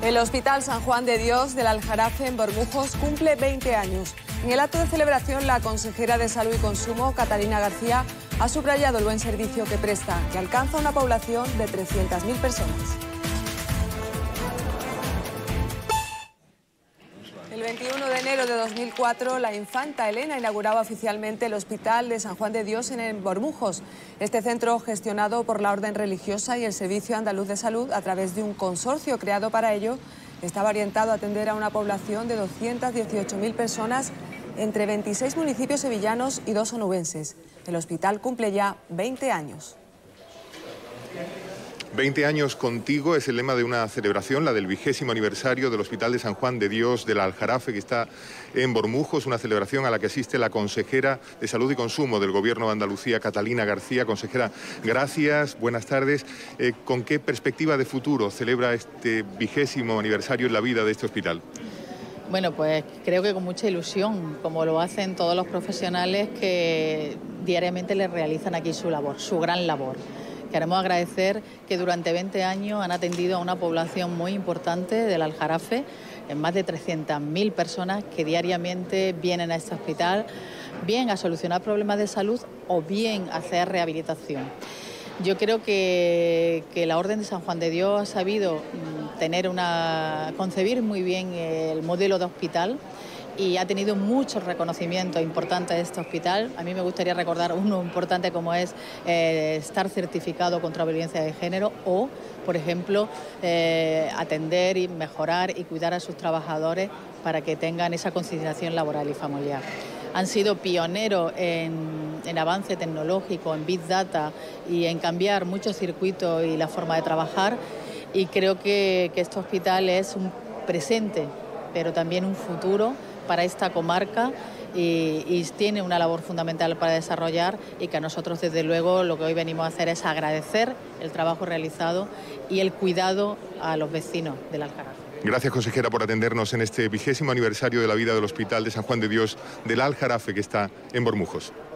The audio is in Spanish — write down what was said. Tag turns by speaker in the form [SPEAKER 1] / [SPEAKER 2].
[SPEAKER 1] El Hospital San Juan de Dios del Aljarafe en Bormujos cumple 20 años. En el acto de celebración, la consejera de Salud y Consumo, Catalina García, ha subrayado el buen servicio que presta, que alcanza una población de 300.000 personas. El 21 de enero de 2004, la infanta Elena inauguraba oficialmente el Hospital de San Juan de Dios en Bormujos. Este centro, gestionado por la Orden Religiosa y el Servicio Andaluz de Salud a través de un consorcio creado para ello, estaba orientado a atender a una población de 218.000 personas entre 26 municipios sevillanos y 2 onubenses. El hospital cumple ya 20 años.
[SPEAKER 2] 20 años contigo es el lema de una celebración, la del 20º aniversario del Hospital de San Juan de Dios del Aljarafe, que está en Bormujos, una celebración a la que asiste la consejera de Salud y Consumo del Gobierno de Andalucía, Catalina García. Consejera, gracias, buenas tardes. ¿Con qué perspectiva de futuro celebra este 20º aniversario en la vida de este hospital?
[SPEAKER 3] Bueno, pues creo que con mucha ilusión, como lo hacen todos los profesionales que diariamente les realizan aquí su labor, su gran labor. Queremos agradecer que durante 20 años han atendido a una población muy importante del Aljarafe, en más de 300.000 personas que diariamente vienen a este hospital, bien a solucionar problemas de salud o bien a hacer rehabilitación. Yo creo que la Orden de San Juan de Dios ha sabido concebir muy bien el modelo de hospital y ha tenido muchos reconocimientos importantes de este hospital. A mí me gustaría recordar uno importante como es estar certificado contra violencia de género o, por ejemplo, atender y mejorar y cuidar a sus trabajadores para que tengan esa conciliación laboral y familiar. Han sido pioneros en avance tecnológico, en Big Data y en cambiar muchos circuitos y la forma de trabajar, y creo que este hospital es un presente, pero también un futuro para esta comarca y tiene una labor fundamental para desarrollar, y que a nosotros desde luego lo que hoy venimos a hacer es agradecer el trabajo realizado y el cuidado a los vecinos del Aljarafe.
[SPEAKER 2] Gracias, consejera, por atendernos en este 20º aniversario de la vida del Hospital de San Juan de Dios del Aljarafe, que está en Bormujos.